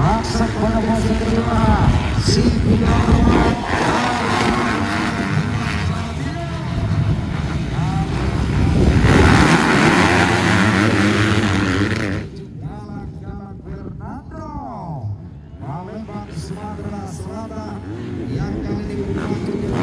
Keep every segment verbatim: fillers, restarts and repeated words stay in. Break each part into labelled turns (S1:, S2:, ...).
S1: Raksa pada posisi kedua si Gunawan. Galang-galang Fernando Palembang Sumatera Selatan yang kali ini berpacu di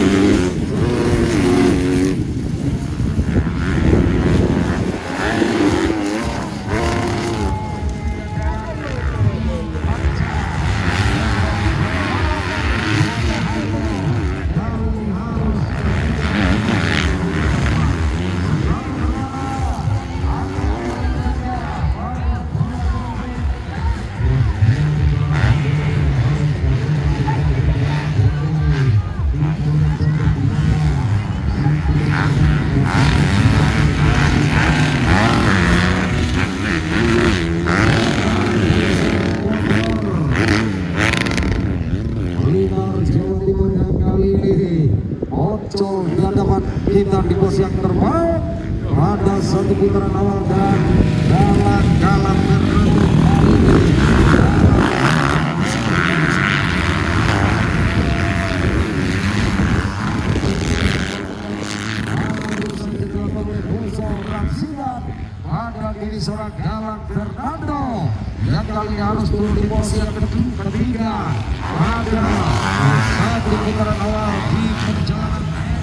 S1: kita di pos yang terbaik pada satu putaran awal dan galang-galang Fernando pada diri seorang Galang Fernando yang kali ini harus turun di pos yang ketiga pada satu putaran awal di perjalanan.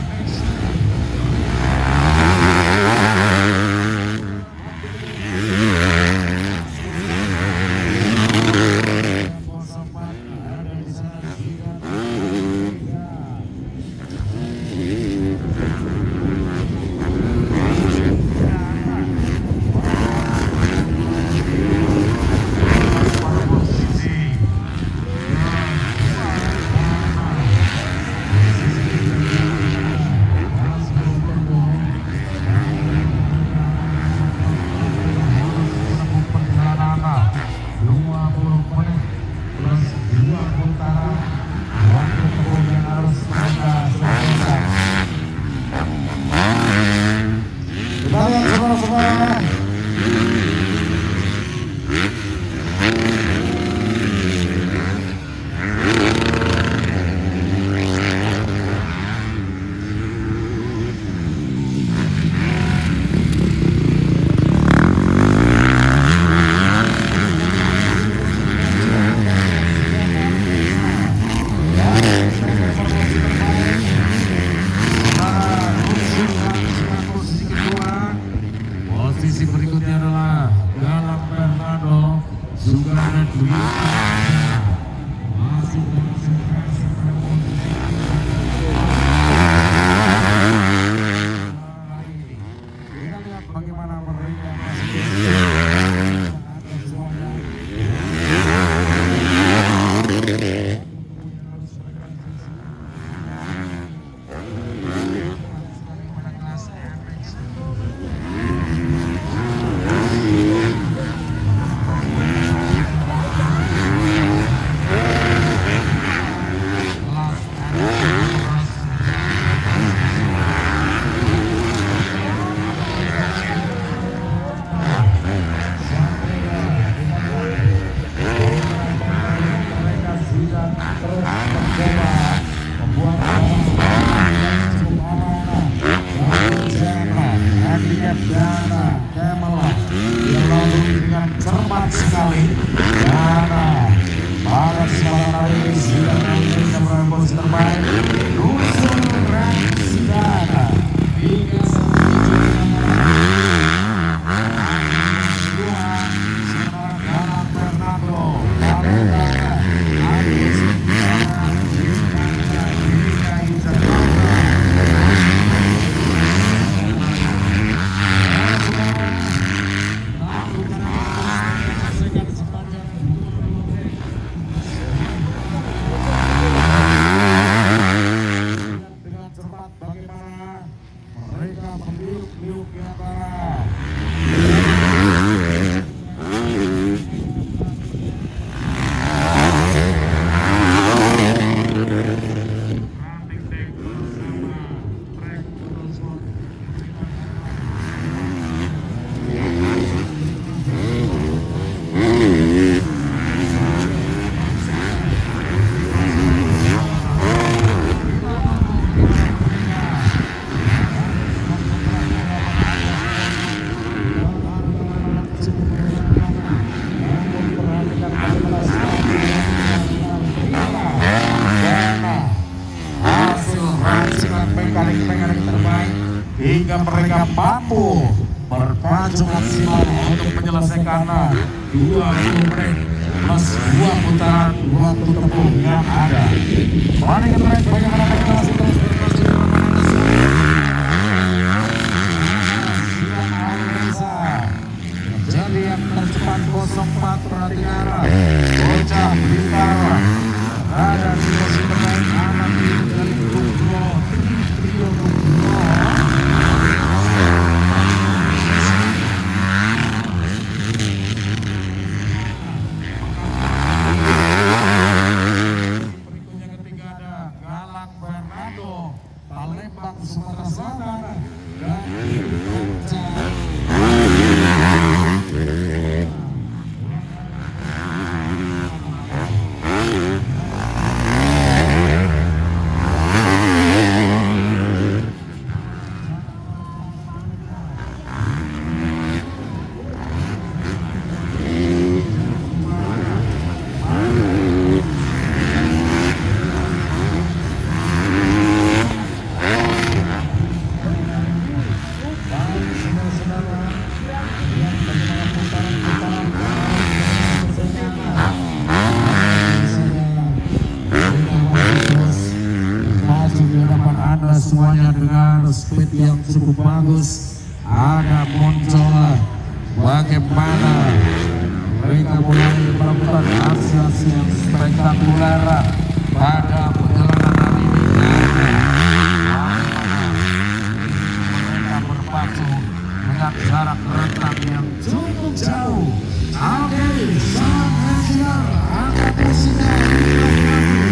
S1: Posisi berikutnya adalah Galang Fernando juga ada dua masih kita lihat bagaimana mereka cermat sekali karena pada kesempatan hari ini sudah menjadi posisi terbaik Rusun Raksudana hingga Galang Fernando berpacu maksimal untuk menyelesaikan dua puluh menit plus dua putaran waktu tempuh yang ada. Mari kita lihat bagaimana mereka masih terus berproses jadi yang tercepat nol empat perhatikan bocah Bintara ada di posisi terbaik anak dari Kupro Trio Kupro. Berikutnya ketiga ada Galang Bernardo Palembang Sumatera Selatan dan semuanya dengan speed yang cukup bagus. Ada muncul bagaimana mereka mulai melakukan aksi-aksi yang spektakuler pada perjalanan hari ini. Mereka berpacu dengan jarak rentang yang cukup jauh. Oke, sang Hajar angkat posisinya.